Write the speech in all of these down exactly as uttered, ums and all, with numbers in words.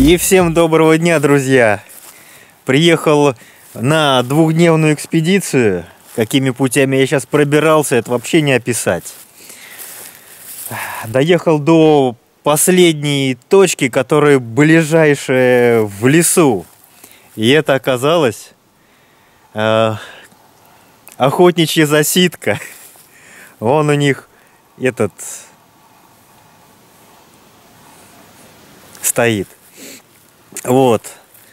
И всем доброго дня, друзья! Приехал на двухдневную экспедицию. Какими путями я сейчас пробирался, это вообще не описать. Доехал до последней точки, которая ближайшая в лесу. И это оказалось э, охотничья засидка. Вон у них этот стоит. Вот.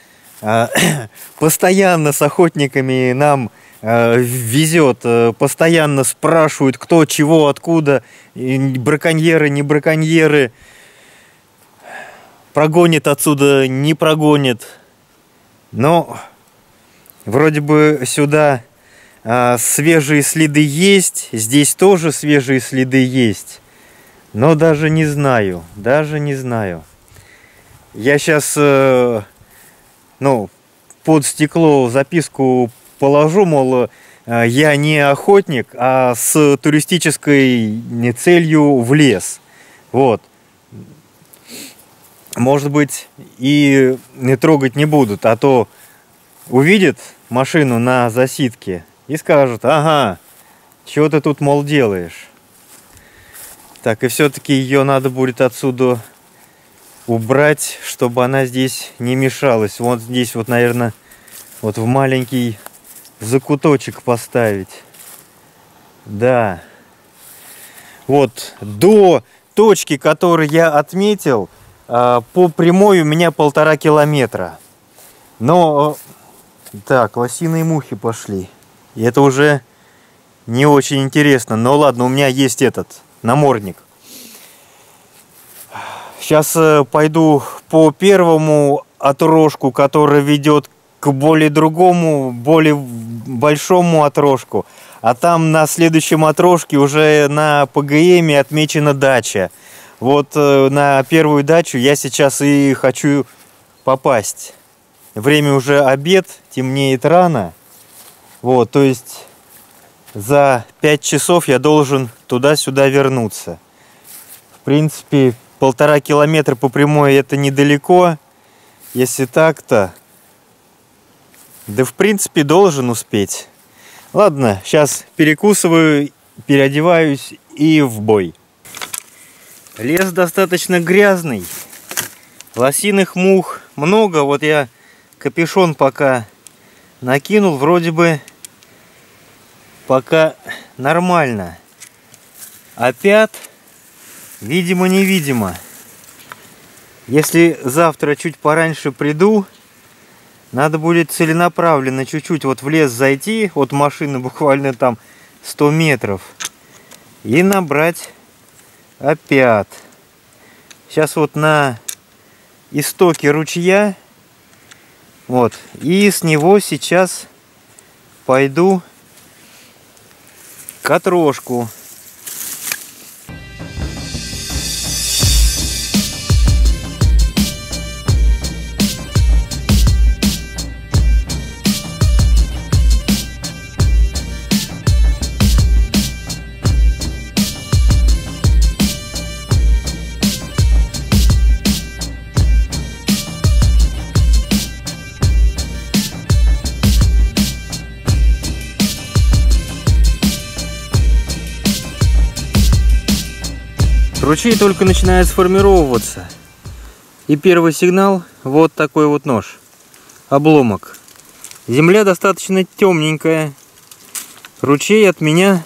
Постоянно с охотниками нам везет, постоянно спрашивают, кто, чего, откуда, браконьеры, не браконьеры, прогонит отсюда, не прогонит. Но вроде бы сюда свежие следы есть, здесь тоже свежие следы есть, но даже не знаю, даже не знаю. Я сейчас, э, ну, под стекло записку положу, мол, э, я не охотник, а с туристической целью в лес. Вот. Может быть, и не трогать не будут, а то увидят машину на засидке и скажут: ага, что ты тут, мол, делаешь? Так, и все-таки ее надо будет отсюда убрать, чтобы она здесь не мешалась. Вот здесь вот, наверное, вот в маленький закуточек поставить. Да. Вот до точки, которую я отметил, по прямой у меня полтора километра. Но так, лосиные мухи пошли. И это уже не очень интересно. Но ладно, у меня есть этот намордник. Сейчас пойду по первому отрожку, который ведет к более другому, более большому отрожку. А там на следующем отрожке уже на ПГМе отмечена дача. Вот на первую дачу я сейчас и хочу попасть. Время уже обед, темнеет рано. Вот, то есть за пять часов я должен туда-сюда вернуться. В принципе, полтора километра по прямой это недалеко. Если так-то, да в принципе должен успеть. Ладно, сейчас перекусываю, переодеваюсь и в бой. Лес достаточно грязный. Лосиных мух много. Вот я капюшон пока накинул. Вроде бы пока нормально. Опять видимо-невидимо. Если завтра чуть пораньше приду, надо будет целенаправленно чуть-чуть вот в лес зайти, от машины буквально там сто метров, и набрать опять. Сейчас вот на истоке ручья, вот, и с него сейчас пойду к отрожку. Ручей только начинает сформировываться. И первый сигнал — вот такой вот нож. Обломок. Земля достаточно темненькая. Ручей от меня,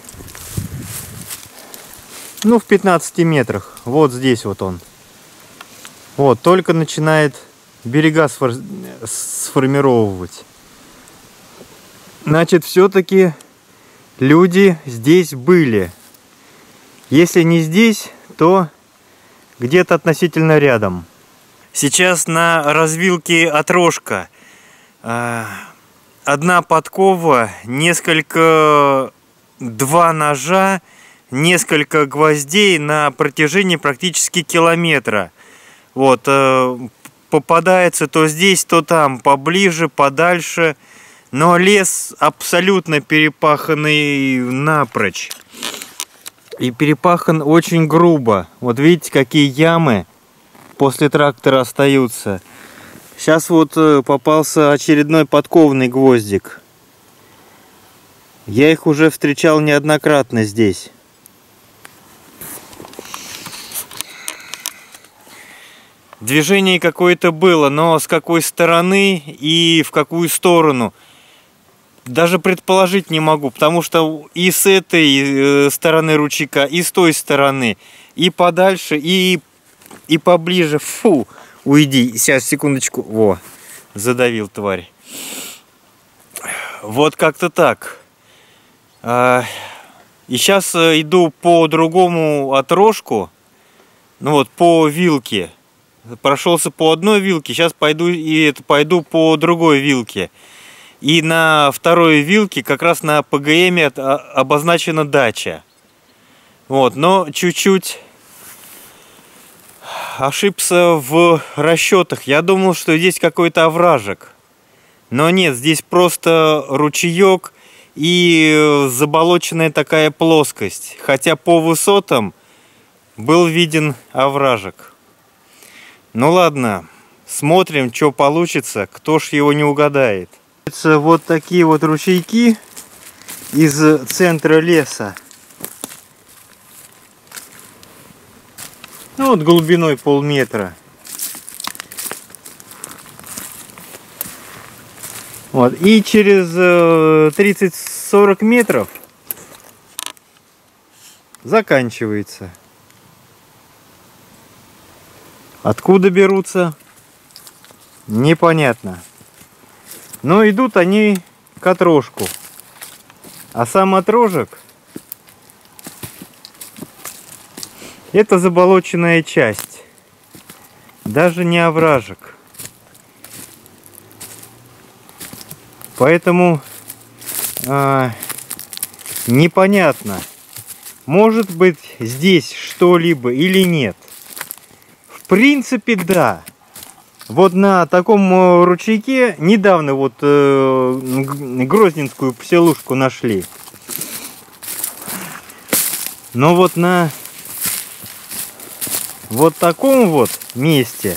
ну, в пятнадцати метрах. Вот здесь вот он. Вот, только начинает берега сфор... сформировывать. Значит, все-таки люди здесь были. Если не здесь, то где-то относительно рядом. Сейчас на развилке отрожка. Одна подкова, несколько, два ножа, несколько гвоздей на протяжении практически километра. Вот, попадается то здесь, то там, поближе, подальше. Но лес абсолютно перепаханный напрочь. И перепахан очень грубо. Вот видите, какие ямы после трактора остаются. Сейчас вот попался очередной подкованный гвоздик. Я их уже встречал неоднократно здесь. Движение какое-то было, но с какой стороны и в какую сторону даже предположить не могу, потому что и с этой стороны ручейка, и с той стороны, и подальше, и, и поближе. Фу, уйди. Сейчас, секундочку. Во, задавил, тварь. Вот как-то так. И сейчас иду по другому отрожку, ну вот по вилке. Прошелся по одной вилке, сейчас пойду и пойду по другой вилке. И на второй вилке как раз на ПГМе обозначена дача. Вот, но чуть-чуть ошибся в расчетах. Я думал, что здесь какой-то овражек. Но нет, здесь просто ручеек и заболоченная такая плоскость. Хотя по высотам был виден овражек. Ну ладно, смотрим, что получится, кто ж его не угадает. Вот такие вот ручейки из центра леса. Ну вот глубиной полметра. Вот. И через тридцать-сорок метров заканчивается. Откуда берутся? Непонятно. Но идут они к отрожку. А сам отрожек — это заболоченная часть. Даже не овражек. Поэтому э, непонятно, может быть здесь что-либо или нет. В принципе, да. Вот на таком ручейке недавно вот э, грозненскую поселушку нашли. Но вот на вот таком вот месте,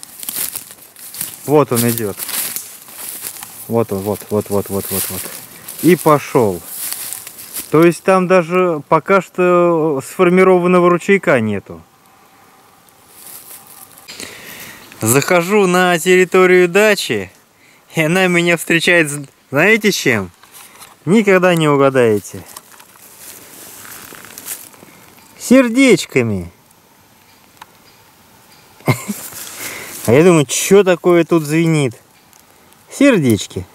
вот он идет. Вот он, вот, вот, вот, вот, вот, вот. И пошел. То есть там даже пока что сформированного ручейка нету. Захожу на территорию дачи, и она меня встречает, знаете, чем? Никогда не угадаете. Сердечками. А я думаю, что такое тут звенит? Сердечки.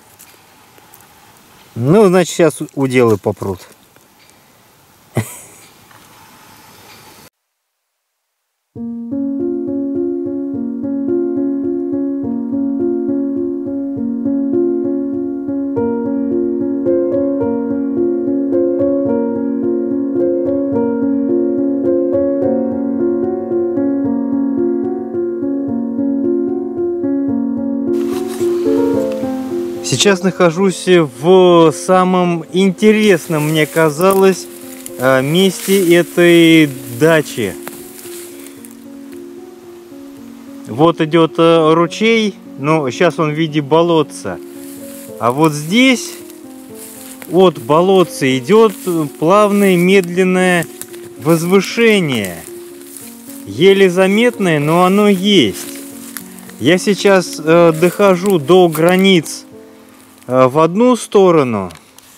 Ну, значит, сейчас уделы попрут. Сейчас нахожусь в самом интересном, мне казалось, месте этой дачи. Вот идет ручей, но сейчас он в виде болотца. А вот здесь от болотца идет плавное медленное возвышение. Еле заметное, но оно есть. Я сейчас э, дохожу до границ в одну сторону,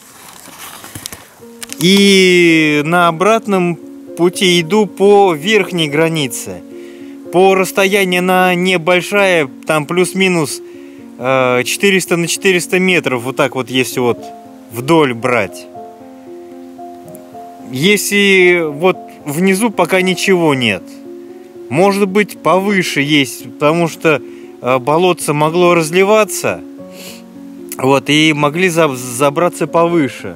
и на обратном пути иду по верхней границе. По расстоянию она небольшая, там плюс-минус четыреста на четыреста метров, вот так вот, если вот вдоль брать. Если вот внизу пока ничего нет, может быть повыше есть, потому что болотце могло разливаться. Вот, и могли забраться повыше.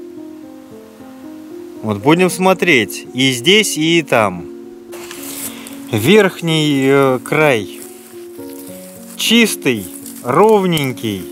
Вот, будем смотреть. И здесь, и там. Верхний э, край. Чистый, ровненький.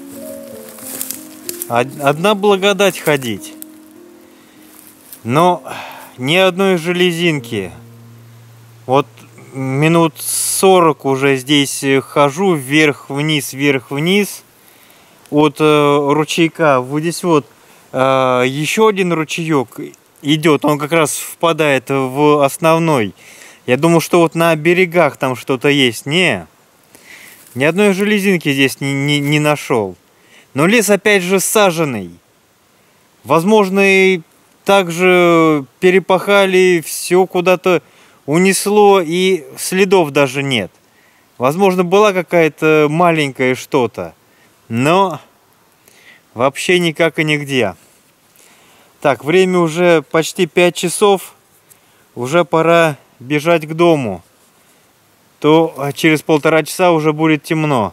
Одна благодать ходить. Но ни одной железинки. Вот минут сорок уже здесь хожу вверх-вниз, вверх-вниз от э, ручейка. Вот здесь вот э, еще один ручеек идет, он как раз впадает в основной. Я думал, что вот на берегах там что-то есть. Не, ни одной железинки здесь не, не, не нашел. Но лес опять же саженный. Возможно, и также перепахали, все куда-то унесло, и следов даже нет. Возможно, была какая-то маленькая что-то, но вообще никак и нигде. Так, время уже почти пять часов, уже пора бежать к дому. То через полтора часа уже будет темно.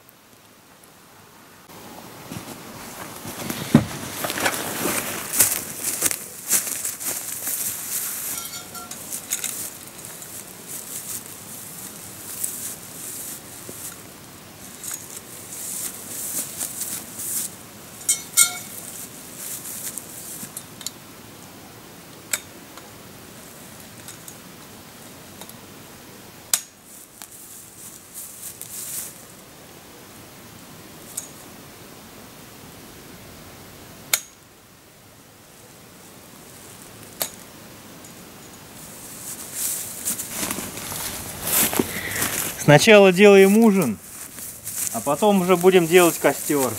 Сначала делаем ужин, а потом уже будем делать костер.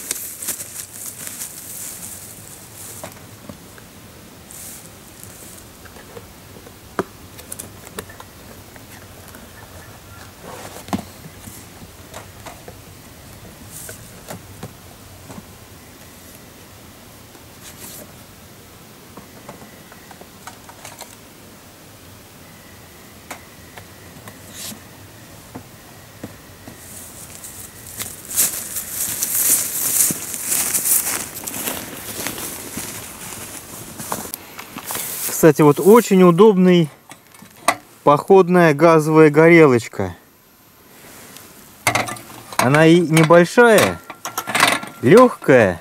Кстати, вот очень удобный походная газовая горелочка. Она и небольшая, легкая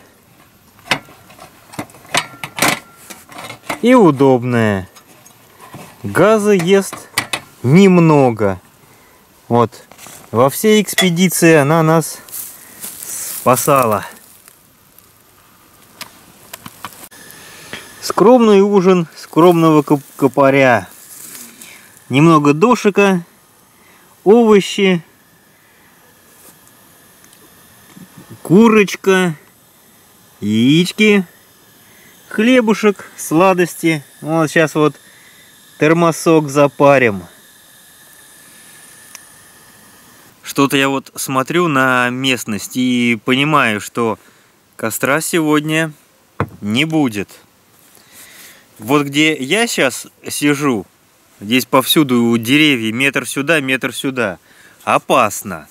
и удобная. Газа ест немного. Вот. Во всей экспедиции она нас спасала. Скромный ужин скромного копаря. Немного дошика, овощи, курочка, яички, хлебушек, сладости. Вот сейчас вот термосок запарим. Что-то я вот смотрю на местность и понимаю, что костра сегодня не будет. Вот где я сейчас сижу, здесь повсюду деревья, метр сюда, метр сюда. Опасно.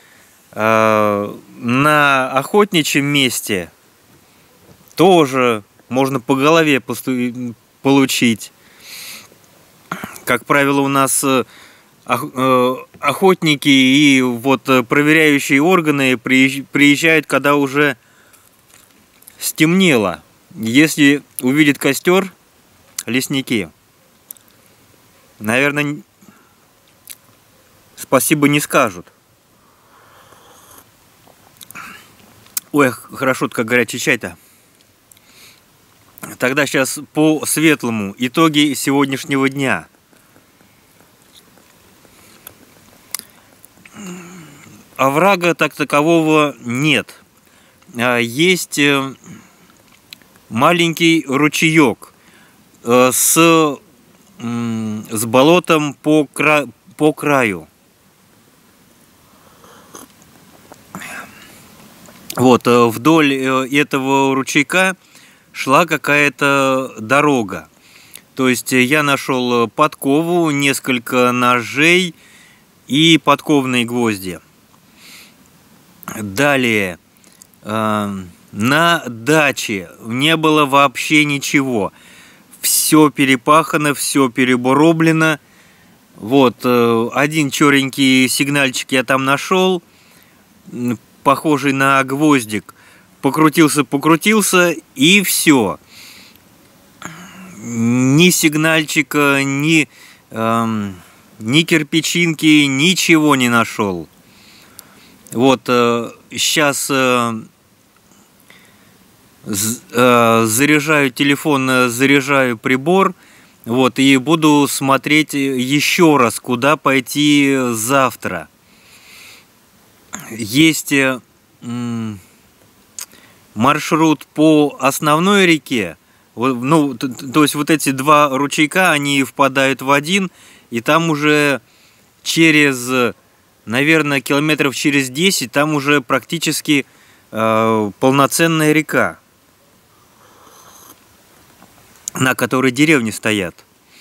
На охотничьем месте тоже можно по голове получить. Как правило, у нас охотники и вот проверяющие органы приезжают, когда уже стемнело. Если увидят костер, лесники, наверное, спасибо не скажут. Ой, хорошо, как горячий чай-то. Тогда сейчас по светлому итоги сегодняшнего дня. Оврага так такового нет. Есть маленький ручеек с, с болотом по, кра, по краю. Вот, вдоль этого ручейка шла какая-то дорога. То есть я нашел подкову, несколько ножей и подковные гвозди. Далее, э, на даче не было вообще ничего. Все перепахано, все перебороблено. Вот, э, один черненький сигнальчик я там нашел, похожий на гвоздик. Покрутился, покрутился, и все. Ни сигнальчика, ни, э, ни кирпичинки, ничего не нашел. Вот сейчас заряжаю телефон, заряжаю прибор. Вот, и буду смотреть еще раз, куда пойти завтра. Есть маршрут по основной реке. Ну, то, то есть вот эти два ручейка, они впадают в один, и там уже через, наверное, километров через десять, там уже практически э, полноценная река, на которой деревни стоят.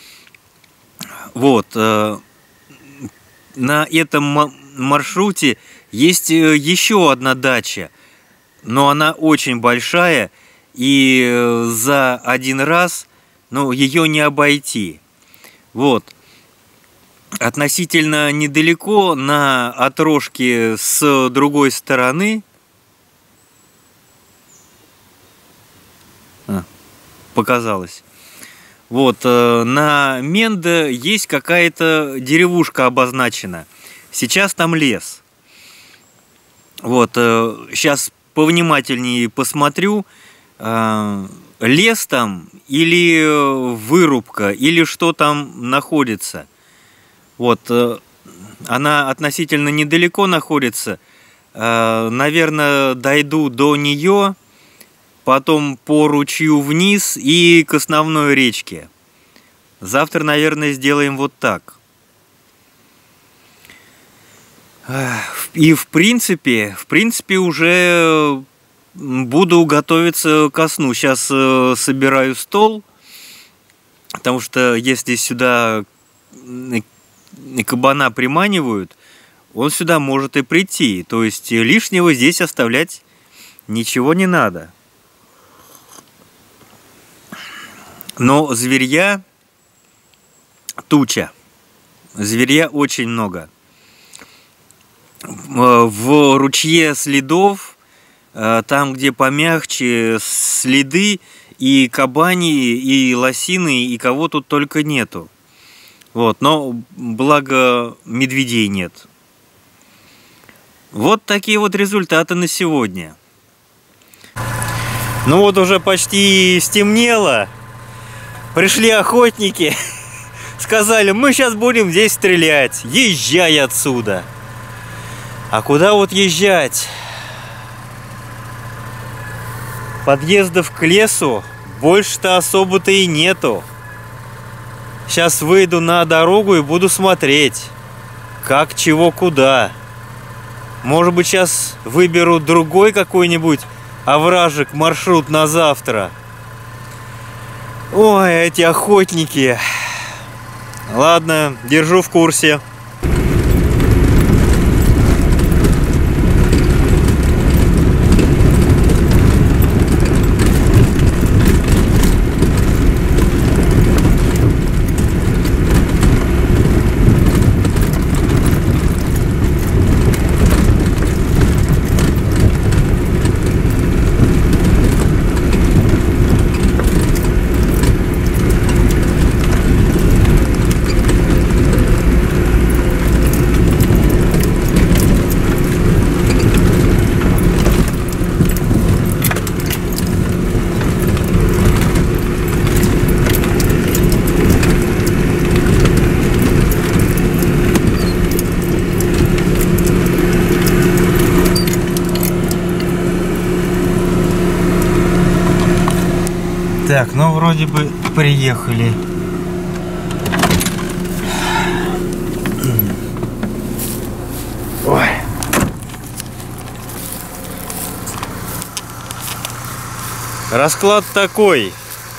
Вот. Э, на этом маршруте есть еще одна дача, но она очень большая, и за один раз, ну, ее не обойти. Вот. Относительно недалеко, на отрожке с другой стороны, а, показалось. Вот, на Менде есть какая-то деревушка обозначена. Сейчас там лес. Вот, сейчас повнимательнее посмотрю, лес там или вырубка, или что там находится. Вот, она относительно недалеко находится. Наверное, дойду до нее, потом по ручью вниз и к основной речке. Завтра, наверное, сделаем вот так. И в принципе, в принципе уже буду готовиться ко сну. Сейчас собираю стол, потому что если сюда кабана приманивают, он сюда может и прийти. То есть лишнего здесь оставлять ничего не надо. Но зверья туча. Зверья очень много. В ручье следов, там, где помягче, следы и кабани, и лосины, и кого тут только нету. Вот, но благо медведей нет. Вот такие вот результаты на сегодня. Ну вот уже почти стемнело. Пришли охотники, сказали, мы сейчас будем здесь стрелять, езжай отсюда. А куда вот езжать? Подъездов к лесу больше-то особо-то и нету. Сейчас выйду на дорогу и буду смотреть, как, чего, куда. Может быть, сейчас выберу другой какой-нибудь овражек, маршрут на завтра. Ой, эти охотники. Ладно, держу в курсе. Так, ну вроде бы приехали. Ой. Расклад такой.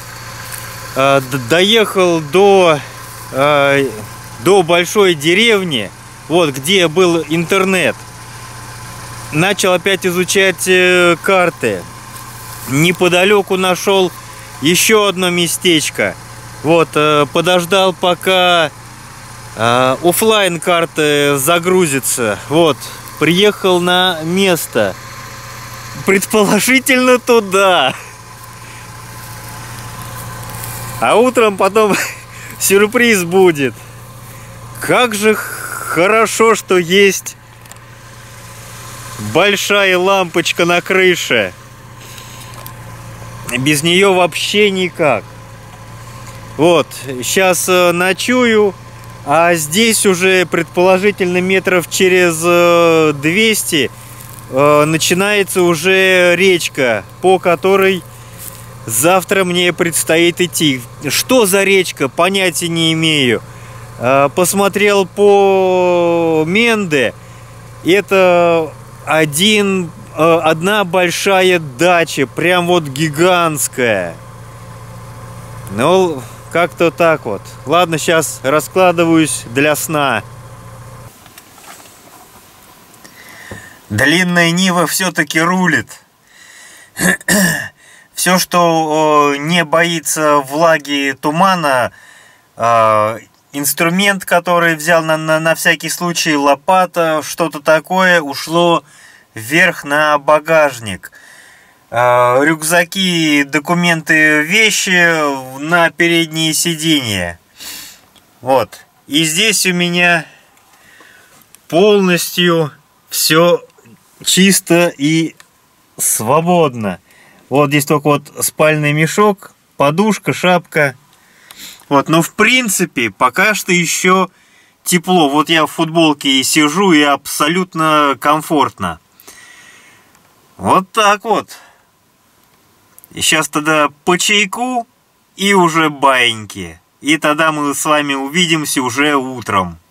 Доехал до, до большой деревни, вот где был интернет. Начал опять изучать карты. Неподалеку нашел еще одно местечко. Вот, подождал, пока оффлайн карты загрузится. Вот, приехал на место. Предположительно туда. А утром потом сюрприз будет. Как же хорошо, что есть большая лампочка на крыше. Без нее вообще никак. Вот, сейчас ночую, а здесь уже предположительно метров через двести начинается уже речка, по которой завтра мне предстоит идти. Что за речка, понятия не имею. Посмотрел по Менде, это один, одна большая дача, прям вот гигантская. Ну, как-то так вот. Ладно, сейчас раскладываюсь для сна. Длинная Нива все-таки рулит. Все, что не боится влаги, тумана, инструмент, который взял на, на, на всякий случай, лопата, что-то такое, ушло вверх на багажник. Э, рюкзаки, документы, вещи на передние сиденья. Вот. И здесь у меня полностью все чисто и свободно. Вот здесь только вот спальный мешок, подушка, шапка. Вот, но в принципе пока что еще тепло. Вот я в футболке и сижу, и абсолютно комфортно. Вот так вот. И сейчас тогда по чайку и уже баиньки. И тогда мы с вами увидимся уже утром.